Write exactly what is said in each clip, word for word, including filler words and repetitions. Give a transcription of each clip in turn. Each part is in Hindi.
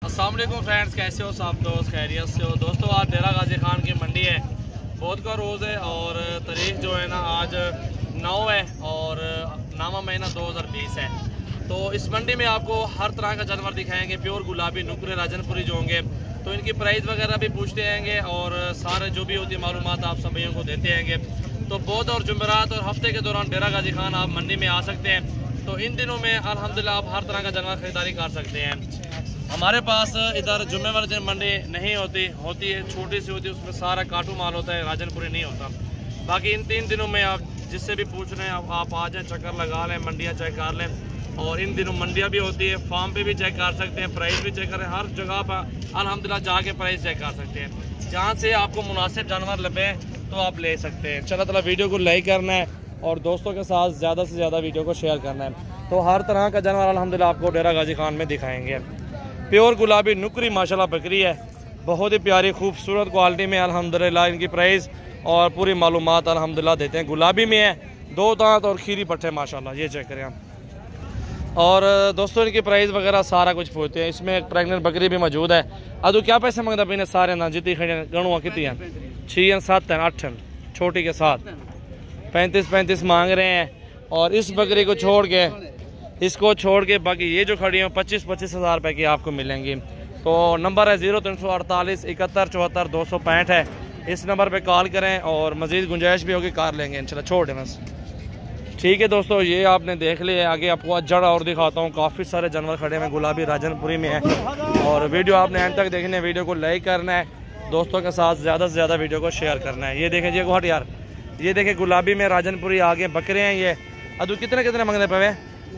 अस्सलाम वालेकुम फ्रेंड्स, कैसे हो सब दोस्त? खैरियत से हो दोस्तों? आज डेरा गाजी खान की मंडी है, बहुत का रोज़ है और तारीख जो है ना आज नौ है और नामा महीना दो हज़ार बीस है। तो इस मंडी में आपको हर तरह का जानवर दिखाएंगे, प्योर गुलाबी नुकरे राजनपुरी जो होंगे, तो इनकी प्राइस वगैरह भी पूछते रहेंगे और सारे जो भी होती है मालूमात आप सब भैया को देते रहेंगे। तो बहुत और जुमेरात और हफ्ते के दौरान डेरा गाजी खान आप मंडी में आ सकते हैं। तो इन दिनों में अल्हम्दुलिल्लाह आप हर तरह का जानवर खरीदारी कर सकते हैं। हमारे पास इधर जुम्मेवार दिन मंडी नहीं होती होती है, छोटी सी होती है, उसमें सारा काटू माल होता है, राजनपुरी नहीं होता। बाकी इन तीन दिनों में आप जिससे भी पूछ रहे हैं आप आ जाएँ, चक्कर लगा लें, मंडियाँ चेक कर लें। और इन दिनों मंडियाँ भी होती है, फार्म पे भी चेक कर सकते हैं, प्राइस भी चेक करें, हर जगह पर अल्हम्दुलिल्लाह जाके प्राइस चेक कर सकते हैं। जहाँ से आपको मुनासिब जानवर लगे तो आप ले सकते हैं। चलो तला वीडियो को लाइक करना है और दोस्तों के साथ ज़्यादा से ज़्यादा वीडियो को शेयर करना है। तो हर तरह का जानवर अल्हम्दुलिल्लाह आपको डेरा गाजी खान में दिखाएंगे। प्योर गुलाबी नुकरी माशाल्लाह बकरी है, बहुत ही प्यारी खूबसूरत क्वालिटी में अल्हम्दुलिल्लाह। इनकी प्राइस और पूरी मालूमात अल्हम्दुलिल्लाह देते हैं। गुलाबी में है, दो दांत और खीरी पट्टे माशाल्लाह, ये चेक करें आप। और दोस्तों इनकी प्राइस वगैरह सारा कुछ पूछते हैं। इसमें एक प्रेगनेंट बकरी भी मौजूद है। अदू क्या पैसे मंगता पे सारे ना जितनी खड़े गणुआ कितनी हैं? छः सात हैं अठ छोटी के साथ पैंतीस पैंतीस मांग रहे हैं। और इस बकरी को छोड़ के इसको छोड़ के बाकी ये जो खड़ी हैं पच्चीस पच्चीस हज़ार रुपये की आपको मिलेंगी। तो नंबर है ज़ीरो तीन सौ अड़तालीस इकहत्तर चौहत्तर दो सौ पैंठ है। इस नंबर पे कॉल करें और मज़ीद गुंजाइश भी होगी, कार लेंगे इंशाल्लाह। छोड़ दें बस, ठीक है दोस्तों। ये आपने देख लिया, आगे आपको अजड़ और दिखाता हूँ। काफ़ी सारे जानवर खड़े हैं, गुलाबी राजनपुरी में है। और वीडियो आपने एंड तक देखनी है, वीडियो को लाइक करना है, दोस्तों के साथ ज़्यादा से ज़्यादा वीडियो को शेयर करना है। ये देखें जी गुहट यार, ये देखें गुलाबी में राजनपुरी आगे बकरे हैं। ये अदू कितने कितने मंगने पे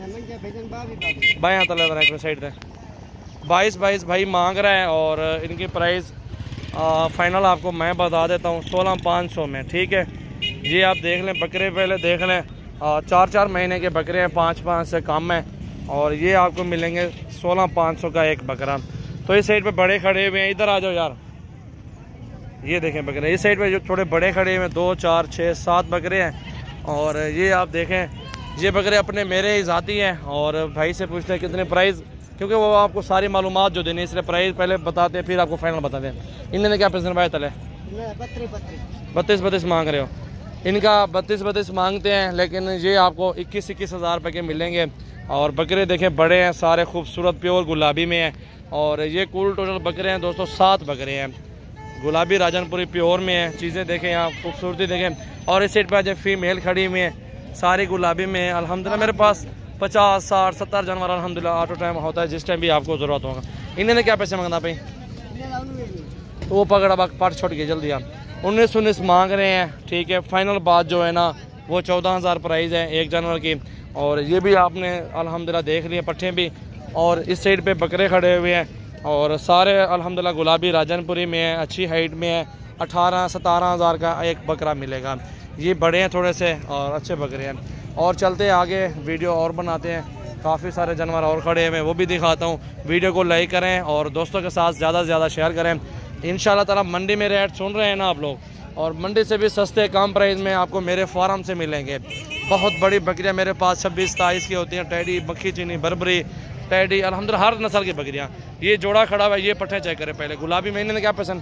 भाई तला साइड से बाईस बाईस भाई मांग रहा है। और इनकी प्राइस फाइनल आपको मैं बता देता हूँ सोलह पाँच सौ में, ठीक है। ये आप देख लें, बकरे पहले देख लें, आ, चार चार महीने के बकरे हैं, पाँच पाँच से कम है। और ये आपको मिलेंगे सोलह पाँच सौ का एक बकरा। तो इस साइड पे बड़े खड़े हुए हैं, इधर आ जाओ यार। ये देखें बकरे, इस साइड पे जो थोड़े बड़े खड़े हुए हैं, दो चार छः सात बकरे हैं। और ये आप देखें, ये बकरे अपने मेरे ही ज़ाती हैं। और भाई से पूछते हैं कितने प्राइस, क्योंकि वो आपको सारी मालूमात जो देनी है, इसलिए प्राइस पहले बताते हैं फिर आपको फाइनल बताते हैं। इन्होंने क्या पैसे भाई तले बत्तीस बत्तीस मांग रहे हो? इनका बत्तीस बत्तीस मांगते हैं, लेकिन ये आपको इक्कीस इक्कीस हज़ार रुपये के मिलेंगे। और बकरे देखें बड़े हैं, सारे खूबसूरत प्योर गुलाबी में हैं। और ये कुल टोटल बकरे हैं दोस्तों सात बकरे हैं, गुलाबी राजनपुरी प्योर में है। चीज़ें देखें यहाँ, खूबसूरती देखें। और इस साइड पर जो फीमेल खड़ी हुई है सारी गुलाबी में है। अल्हम्दुलिल्लाह मेरे पास पचास साठ सत्तर जानवर अल्हम्दुलिल्लाह ऑटो टाइम होता है, जिस टाइम भी आपको ज़रूरत होगा। इन्होंने क्या पैसे मांगना भाई? तो वो पकड़ा बाग पार्ट छोड़ के जल्दी आप उन्नीस उन्नीस मांग रहे हैं, ठीक है। फाइनल बात जो है ना वो चौदह हज़ार प्राइस है एक जानवर की। और ये भी आपने अल्हम्दुलिल्लाह देख लिए पट्ठे भी। और इस साइड पे बकरे खड़े हुए हैं और सारे अल्हम्दुलिल्लाह गुलाबी राजनपुरी में है, अच्छी हाइट में है। अठारह सतारह हज़ार का एक बकरा मिलेगा। ये बड़े हैं थोड़े से और अच्छे बकरे हैं। और चलते हैं आगे, वीडियो और बनाते हैं, काफ़ी सारे जानवर और खड़े हुए हैं, वो भी दिखाता हूँ। वीडियो को लाइक करें और दोस्तों के साथ ज़्यादा से ज़्यादा शेयर करें। इंशाल्लाह ताला मंडी में रेट सुन रहे हैं ना आप लोग, और मंडी से भी सस्ते कम प्राइस में आपको मेरे फार्म से मिलेंगे। बहुत बड़ी बकरियाँ मेरे पास छब्बीस सताईस की होती हैं, टैडी मक्खी चीनी बरबरी टैडी अल्हम्दुलिल्लाह हर नस्ल की बकरियाँ। ये जोड़ा खड़ा हुआ है, ये पट्टे चेक करें पहले। गुलाबी महीने में क्या पसंद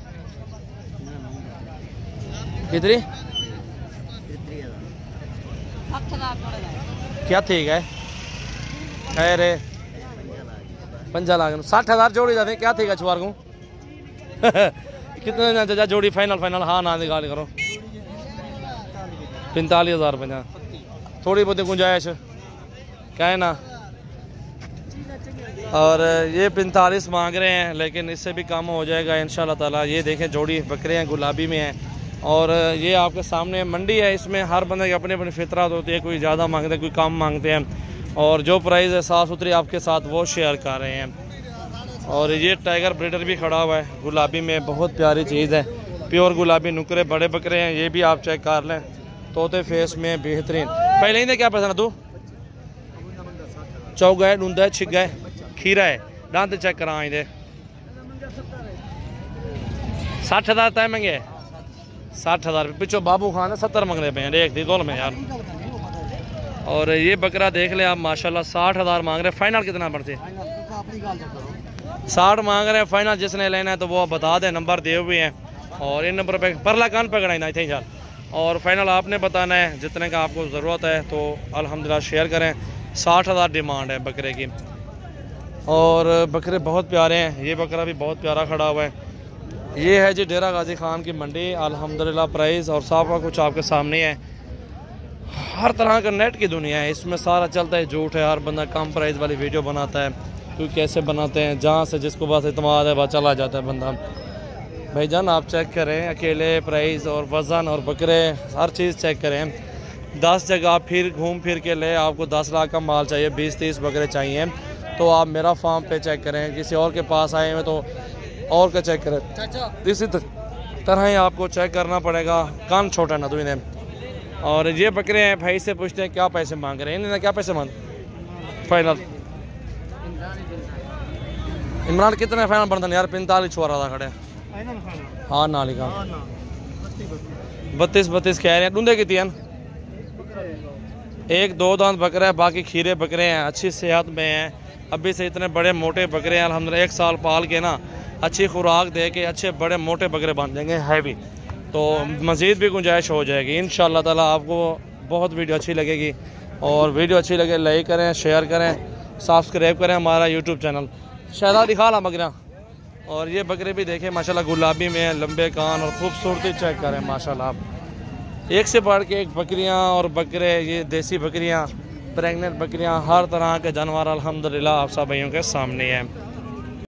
कितनी क्या ठीक है? अरे पंजा लाख साठ हज़ार जोड़ी जाते क्या ठीक है छुआर को कितने जा जोड़ी? फाइनल फाइनल हाँ ना निकाल करो पैंतालीस हज़ार रुपये, थोड़ी बहुत गुंजाइश क्या है ना। और ये पैंतालीस मांग रहे हैं, लेकिन इससे भी कम हो जाएगा इंशाल्लाह ताला। ये देखें जोड़ी बकरे हैं, गुलाबी में हैं। और ये आपके सामने मंडी है, इसमें हर बंदे की अपनी अपनी फितरत होती है, कोई ज़्यादा मांगते हैं कोई कम मांगते हैं। और जो प्राइस है साफ़ सुथरी आपके साथ वो शेयर कर रहे हैं। और ये टाइगर ब्रीडर भी खड़ा हुआ है गुलाबी में, बहुत प्यारी चीज़ है, प्योर गुलाबी नुकरे बड़े बकरे हैं। ये भी आप चेक कर लें, तोते फेस में बेहतरीन। पहले ही क्या पैसा ना तू चौक गए ढूंढा है छिक गए खीरा है दांत चेक करा दे साठ हज़ार तय मंगे साठ हज़ार पिछो बाबू खान है सत्तर मंगने पे हैं देख दी दोल में यार। और ये बकरा देख ले आप माशाल्लाह साठ हज़ार मांग रहे, फाइनल कितना पड़ते? साठ मांग रहे हैं फाइनल, जिसने लेना है तो वो बता दें, नंबर दिए हुए हैं और इन नंबर पे परला कान पकड़ाई थे यार। और फाइनल आपने बताना है, जितने का आपको ज़रूरत है तो अल्हम्दुलिल्लाह शेयर करें। साठ हज़ार डिमांड है बकरे की और बकरे बहुत प्यारे हैं। ये बकरा भी बहुत प्यारा खड़ा हुआ है। ये है जी डेरा गाजी खान की मंडी। अल्हम्दुलिल्लाह प्राइस और साफा कुछ आपके सामने है। हर तरह का नेट की दुनिया है, इसमें सारा चलता है, झूठ है। हर बंदा कम प्राइस वाली वीडियो बनाता है, क्योंकि कैसे बनाते हैं, जहाँ से जिसको बस इतमाद है वह चला जाता है बंदा। भाईजान आप चेक करें, अकेले प्राइस और वज़न और बकरे हर चीज़ चेक करें। दस जगह फिर घूम फिर के ले, आपको दस लाख का माल चाहिए, बीस तीस बकरे चाहिए, तो आप मेरा फार्म पे चेक करें। किसी और के पास आए हैं तो और का चेक करें। इसी तरह ही आपको चेक करना पड़ेगा। कान छोटा ना तो इन्हें। और ये बकरे हैं, भाई से पूछते हैं क्या पैसे मांग रहे हैं, इन्हें क्या पैसे मांग फाइनल। इमरान कितने फाइनल बनता यार? पैंतालीस छोरा था खड़े। हाँ नाली का बत्तीस बत्तीस कह रहे हैं। ढूंढे कितनी हैं? एक दो दांत बकरे हैं, बाकी खीरे बकरे हैं, अच्छी सेहत में हैं। अभी से इतने बड़े मोटे बकरे हैं अल्हम्दुलिल्लाह। एक साल पाल के ना अच्छी खुराक दे के अच्छे बड़े मोटे बकरे बन जाएंगे हैवी, तो मज़ीद भी गुंजाइश हो जाएगी इंशाअल्लाह ताला। आपको बहुत वीडियो अच्छी लगेगी और वीडियो अच्छी लगे लाइक करें, शेयर करें, सब्सक्राइब करें हमारा यूट्यूब चैनल। शहजादी खाला बकरा। और ये बकरे भी देखें माशाल्लाह गुलाबी में, लंबे कान और खूबसूरती चेक करें माशाल्लाह। आप एक से बढ़ के एक बकरियां और बकरे, ये देसी बकरियां, प्रेग्नेंट बकरियां, हर तरह के जानवर अल्हम्दुलिल्लाह आप सब भाइयों के सामने हैं।